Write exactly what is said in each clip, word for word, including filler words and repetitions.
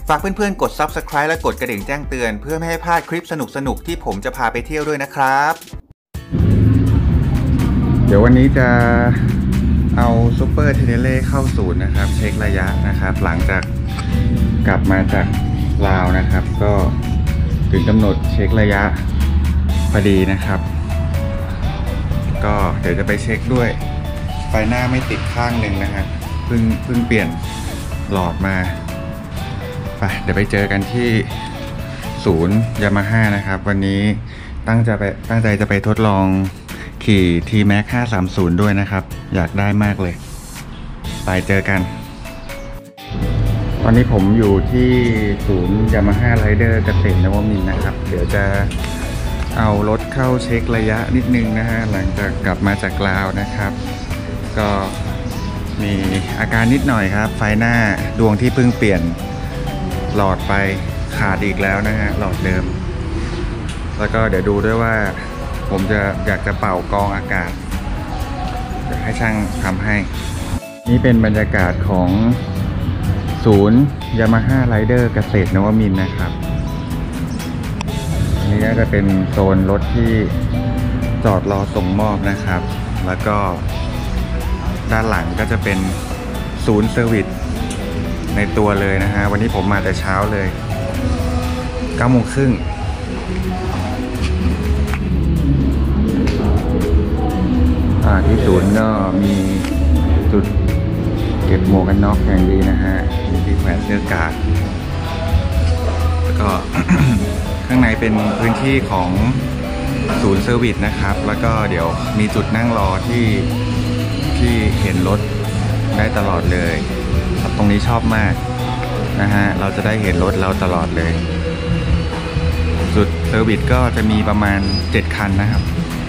ฝากเพื่อนๆกด ซับสไครบ์ และกดกระดิ่งแจ้งเตือนเพื่อไม่ให้พลาดคลิปสนุกๆที่ผมจะพาไปเที่ยวด้วยนะครับเดี๋ยววันนี้จะเอาซูเปอร์เทเนเล่เข้าศูนย์นะครับเช็คระยะนะครับหลังจากกลับมาจากลาวนะครับก็ถึงกำหนดเช็คระยะพอดีนะครับก็เดี๋ยวจะไปเช็คด้วยไฟหน้าไม่ติดข้างหนึ่งนะฮะเพิ่งเพิ่งเปลี่ยนหลอดมาไปเดี๋ยวไปเจอกันที่ศูนย์ยามาฮ่านะครับวันนี้ตั้งใจไปตั้งใจจะไปทดลองขี่ ที แม็กซ์ ห้าสามศูนย์ด้วยนะครับอยากได้มากเลยไปเจอกันตอนนี้ผมอยู่ที่ศูนย์ยามาฮ่าไรเดอร์เกษตรนวมินทร์นะครับเดี๋ยวจะเอารถเข้าเช็คระยะนิดนึงนะฮะหลังจากกลับมาจากลาวนะครับก็มีอาการนิดหน่อยครับไฟหน้าดวงที่เพิ่งเปลี่ยนหลอดไปขาดอีกแล้วนะฮะหลอดเดิมแล้วก็เดี๋ยวดูด้วยว่าผมจะอยากจะเป่ากรองอากาศเดี๋ยวให้ช่างทำให้นี่เป็นบรรยากาศของศูนย์ยามาฮ่าไรเดอร์เกษตรนวมินทร์นะครับนี่ก็จะเป็นโซนรถที่จอดรอส่งมอบนะครับแล้วก็ด้านหลังก็จะเป็นศูนย์เซอร์วิสในตัวเลยนะฮะวันนี้ผมมาแต่เช้าเลยเก้าโมงครึ่งที่ศูนย์ก็มีจุดเก็บหมวกกันน็อกอย่างดีนะฮะมีที่แขวนเสื้อกาดแล้วก็ ข้างในเป็นพื้นที่ของศูนย์เซอร์วิสนะครับแล้วก็เดี๋ยวมีจุดนั่งรอที่ที่เห็นรถได้ตลอดเลยตรงนี้ชอบมากนะฮะเราจะได้เห็นรถเราตลอดเลยจุดเซอร์วิสก็จะมีประมาณเจ็ดคันนะครับ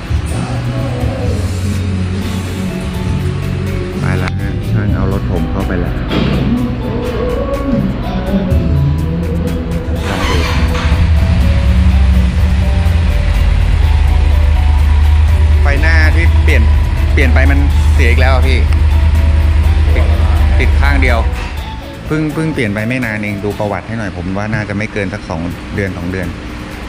ไปแล้วฮะช่างเอารถผมเข้าไปแล้วไฟหน้าที่เปลี่ยนเปลี่ยนไปมันเสียอีกแล้วพี่ติดติดข้างเดียวเพิ่งเพิ่งเปลี่ยนไปไม่นานเองดูประวัติให้หน่อยผมว่าน่าจะไม่เกินสักสองเดือนสองเดือน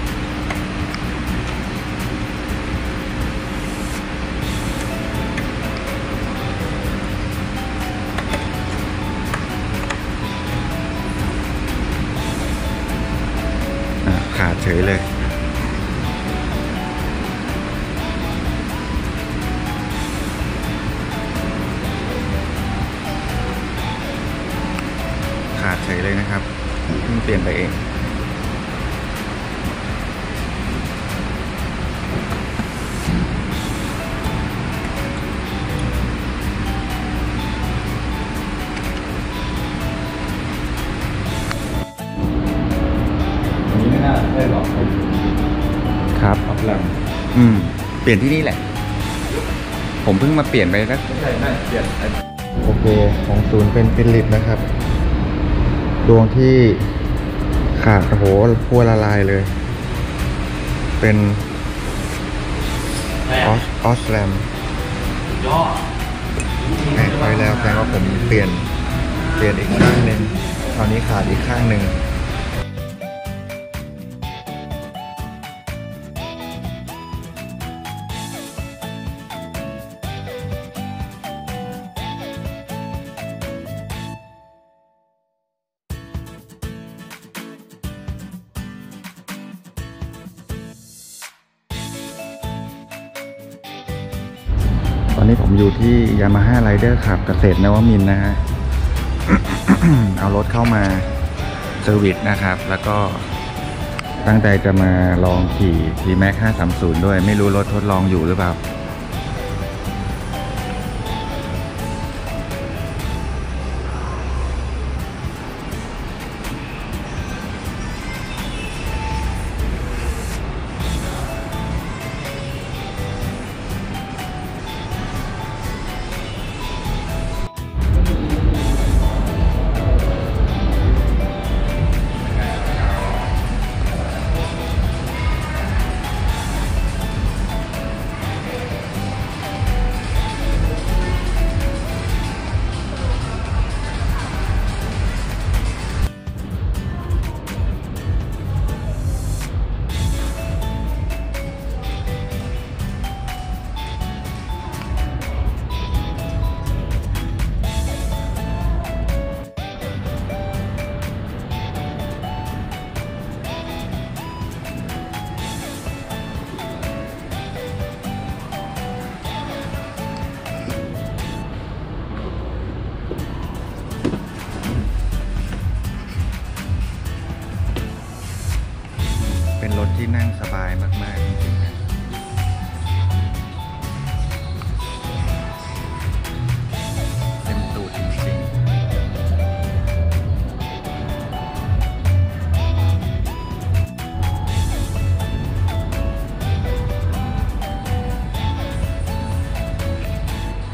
ขาดเฉยเลยขาดเฉยเลยนะครับเพิ่งเปลี่ยนไปเองครับอืมเปลี่ยนที่นี่แหละผมเพิ่งมาเปลี่ยนไปแล้วใช่ไม่เปลี่ยนโอเคของศูนย์เป็นฟิลิปนะครับดวงที่ขาดโอ้โหพัวละลายเลยเป็นออสออสแลมแหมไปแล้วแสดงว่าผมเปลี่ยนเปลี่ยนอีกข้างหนึ่งตอนนี้ขาดอีกข้างหนึ่งตอนนี้ผมอยู่ที่ยามาฮ่าไรเดอร์ขับเกษตรนวมินทร์นะฮะ เอารถเข้ามาเซอร์วิสนะครับแล้วก็ตั้งใจจะมาลองขี่ ที แม็กซ์ ห้าสามศูนย์ด้วยไม่รู้รถทดลองอยู่หรือเปล่า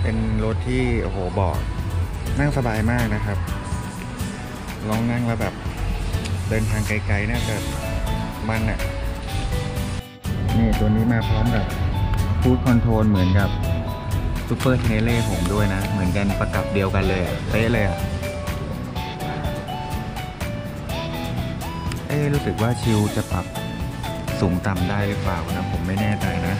เป็นรถที่โอ้โหเบาะนั่งสบายมากนะครับลองนั่งแล้วแบบเดินทางไกลๆน่าจะมันอ่ะนี่ตัวนี้มาพร้อมกับฟู้ดคอนโทรลเหมือนกับซูเปอร์เทเล่ผมด้วยนะเหมือนกันประกับเดียวกันเลยเป๊ะเลยอ่ะเอ๊รู้สึกว่าชิลจะปรับสูงต่ำได้หรือเปล่านะผมไม่แน่ใจนะ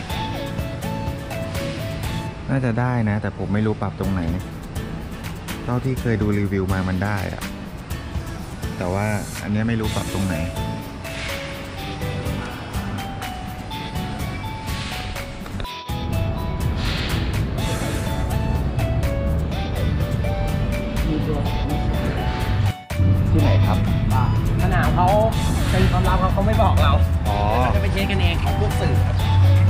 น่าจะได้นะแต่ผมไม่รู้ปรับตรงไหนเท่าที่เคยดูรีวิวมามันได้อะแต่ว่าอันนี้ไม่รู้ปรับตรงไหนที่ไหนครับสนามเขาเป็นความลับเขาเขาไม่บอกเราอ๋อเราจะไปเช็คกันเองของพวกสื่อครับ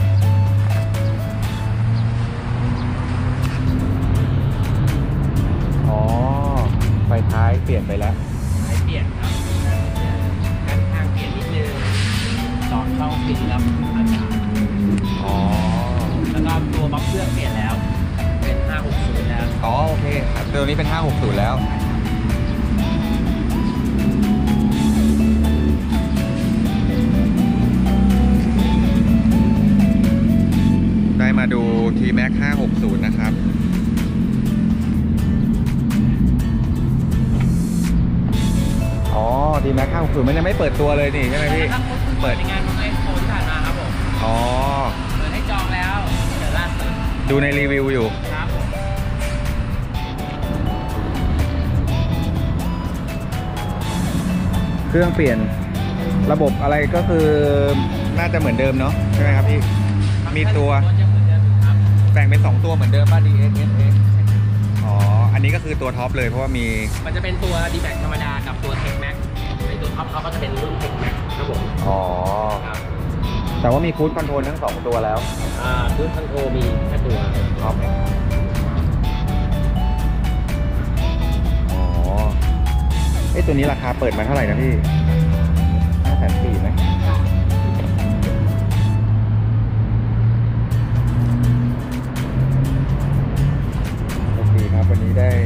อ๋อไฟท้ายเปลี่ยนไปแล้วท้ายเปลี่ยนครับด้านข้างเปลี่ยนนิดนึงต่อเข้าฟินรับอากาศอ๋อแล้วก็ตัวบล็อกเครื่องเปลี่ยนแล้วเป็นห้าหกศูนย์แล้วอ๋อโอเคครับตัวนี้เป็นห้าหกศูนย์แล้วได้มาดู ที แม็ก ห้าหกศูนย์นะครับอ๋อ ที แม็ก ห้าหกศูนย์มันยังไม่เปิดตัวเลยนี่ใช่ไหมพี่เปิดในงานของไอโฟนที่ผ่านมาครับผมอ๋อเปิดให้จองแล้วเดี๋ยวล่าสุดดูในรีวิวอยู่ครับเครื่องเปลี่ยนระบบอะไรก็คือน่าจะเหมือนเดิมเนาะใช่ไหมครับพี่มีตัวแบ่งเป็นสองตัวเหมือนเดิมป่ะ ดี เอส เอส อ๋ออันนี้ก็คือตัวท็อปเลยเพราะว่ามีมันจะเป็นตัว ดี แม็ก ธรรมดากับตัว Tech Max ในตัวท็อปเขาก็จะเป็นรุ่น Tech Max ครับผมอ๋อครับแต่ว่ามีคูดคอนโทรลทั้งสองตัวแล้วอ่าคูดคอนโทรลมีแค่ตัวท็อปอ๋อไอตัวนี้ราคาเปิดมาเท่าไหร่นะพี่ห้าแสนสี่ไหมวันนี้ได้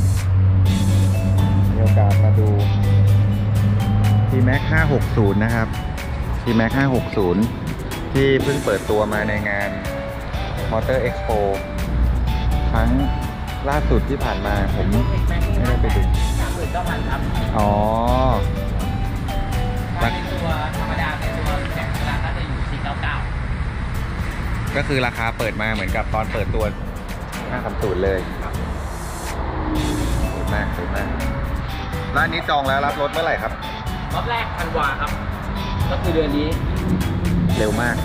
มีโอกาสมาดู ที แม็ก ห้าหกศูนย์ นะครับ ที แม็ก ห้าหกศูนย์ ที่เพิ่งเปิดตัวมาในงาน Motor Expo ครั้งล่าสุดที่ผ่านมาผมไม่ได้ไปดูสามหมื่นเก้าพัน ครับอ๋อในตัวธรรมดาในตัวแม็กราคาจะอยู่ที่เก้าสิบเก้าก็คือราคาเปิดมาเหมือนกับตอนเปิดตัวห้าสามศูนย์เลยสวยมากสวยมากร้านนี้จองแล้วรับรถเมื่อไหร่ครับรอบแรกธันวาครับก็คือเดือนนี้เร็วมาก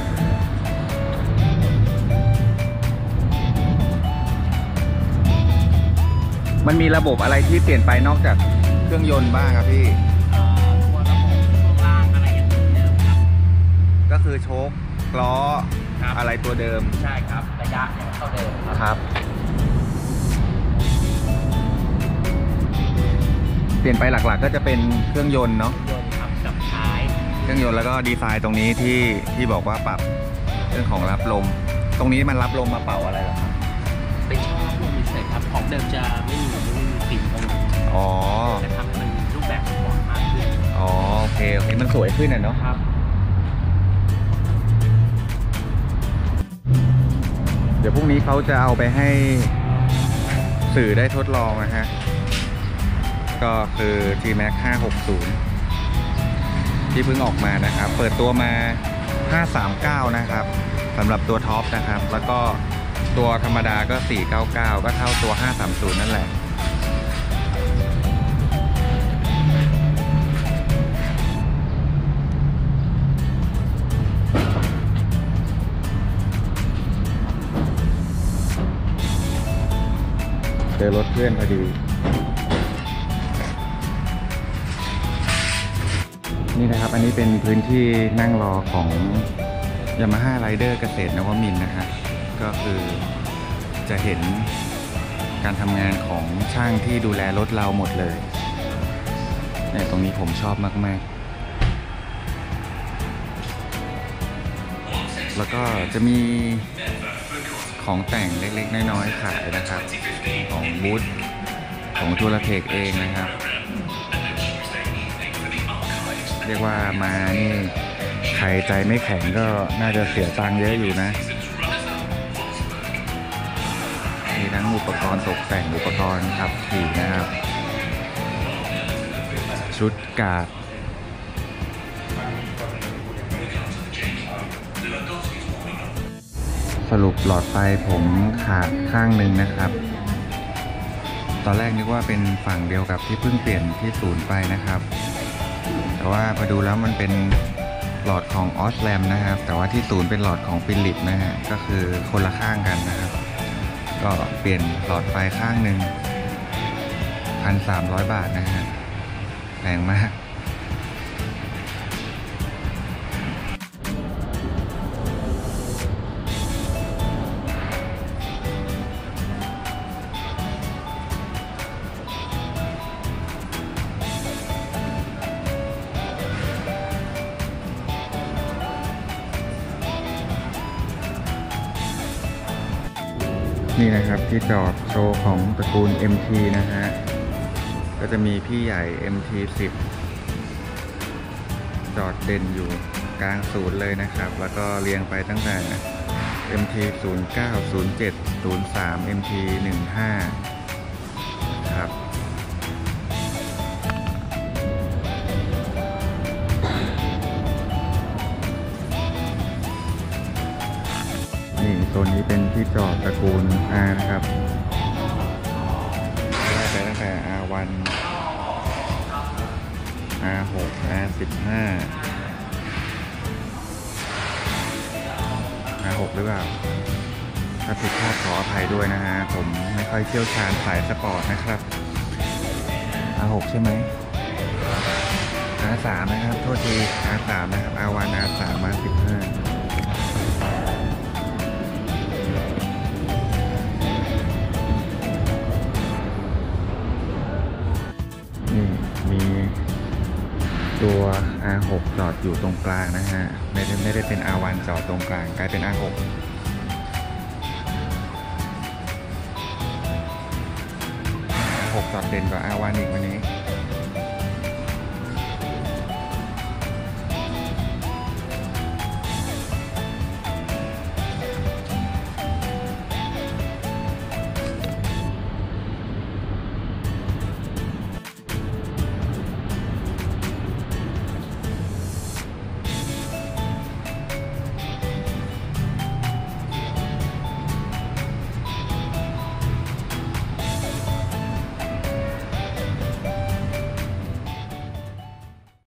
มันมีระบบอะไรที่เปลี่ยนไปนอกจากเครื่องยนต์บ้างครับพี่ตัวระบบช่วงล่างอะไรอย่างเดิมครับก็คือโชคล้ออะไรตัวเดิมใช่ครับระยะยังเท่าเดิมครับเปลี่ยนไปหลักๆก็จะเป็นเครื่องยนต์เนาะยนต์ครับกับท้ายเครื่องยนต์แล้วก็ดีไซน์ตรงนี้ที่ที่บอกว่าปรับเรื่องของรับลมตรงนี้มันรับลมมาเป่าอะไรหรอครับเป็นช่องรับลมเฉยครับของเดิมจะไม่มีไม่มีฟิล์มตรงนี้อ๋อจะทำให้มันรูปแบบสปอร์ตมากขึ้นอ๋อโอเคโอเคมันสวยขึ้นอ่ะเนาะครับเดี๋ยวพรุ่งนี้เขาจะเอาไปให้สื่อได้ทดลองนะฮะก็คือ ที แม็ก ห้าหกศูนย์ ที่เพิ่งออกมานะครับเปิดตัวมาห้าสามเก้านะครับสำหรับตัวท็อปนะครับแล้วก็ตัวธรรมดาก็สี่เก้าเก้าก็เท่าตัวห้าสามศูนย์นั่นแหละเจอรถเพื่อนพอดีนี่นะครับอันนี้เป็นพื้นที่นั่งรอของ Yamaha Rider เกษตรนวมินทร์นะฮะก็คือจะเห็นการทำงานของช่างที่ดูแลรถเราหมดเลยเนี่ยตรงนี้ผมชอบมากๆแล้วก็จะมีของแต่งเล็กๆน้อยๆขายนะครับของบูธของทูลเทคเองนะครับเรียกว่ามานี่ใครใจไม่แข็งก็น่าจะเสียตังค์เยอะอยู่นะมีทั้งอุปกรณ์ตกแต่งอุปกรณ์ขับขี่นะครับชุดการ์ดสรุปหลอดไฟผมขาดข้างหนึ่งนะครับตอนแรกนึกว่าเป็นฝั่งเดียวกับที่เพิ่งเปลี่ยนที่ศูนย์ไปนะครับแต่ว่าพอดูแล้วมันเป็นหลอดของออสแลมนะครับแต่ว่าที่ศูนย์เป็นหลอดของฟิลิปนะฮะก็คือคนละข้างกันนะครับก็เปลี่ยนหลอดไฟข้างหนึ่ง พันสามร้อย บาทนะฮะแพงมากนี่นะครับที่จอดโชว์ของตระกูล เอ็ม ที นะฮะก็จะมีพี่ใหญ่ เอ็ม ที สิบ จอดเด่นอยู่กลางศูนย์เลยนะครับแล้วก็เรียงไปตั้งแต่ เอ็ม ที ศูนย์เก้า ศูนย์เจ็ด ศูนย์สาม เอ็ม ที สิบห้า ครับนี่โซนนี้เป็นที่จอดตระกูล R นะครับไล่ไปตั้งแต่ อาร์ วัน อาร์ หก อาร์ สิบห้า อาร์ หก หรือเปล่าถ้าผิดพลาดขออภัยด้วยนะฮะผมไม่ค่อยเชี่ยวชาญสายสปอร์ตนะครับ อาร์ หก ใช่ไหม อาร์ สาม นะครับโทษที อาร์ สาม นะครับ อาร์ วัน อาร์ สาม อาร์ สิบห้านี่มีตัว อาร์ หก จอดอยู่ตรงกลางนะฮะไม่ได้ไม่ได้เป็น อาร์ วัน จอดตรงกลางกลายเป็น อาร์ หก อาร์ หก จอดเด่นกว่า อาร์ วัน อีกวันนี้